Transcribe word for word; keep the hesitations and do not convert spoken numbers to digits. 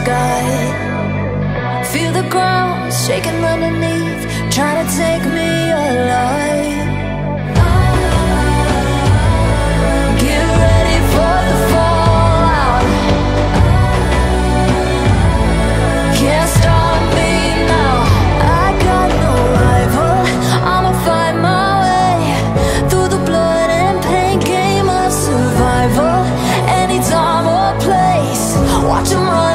sky. Feel the ground shaking underneath, trying to take me alive. Get ready for the fallout. Can't stop me now. I got no rival. I'ma find my way through the blood and pain game of survival. Any time or place, watch 'em run.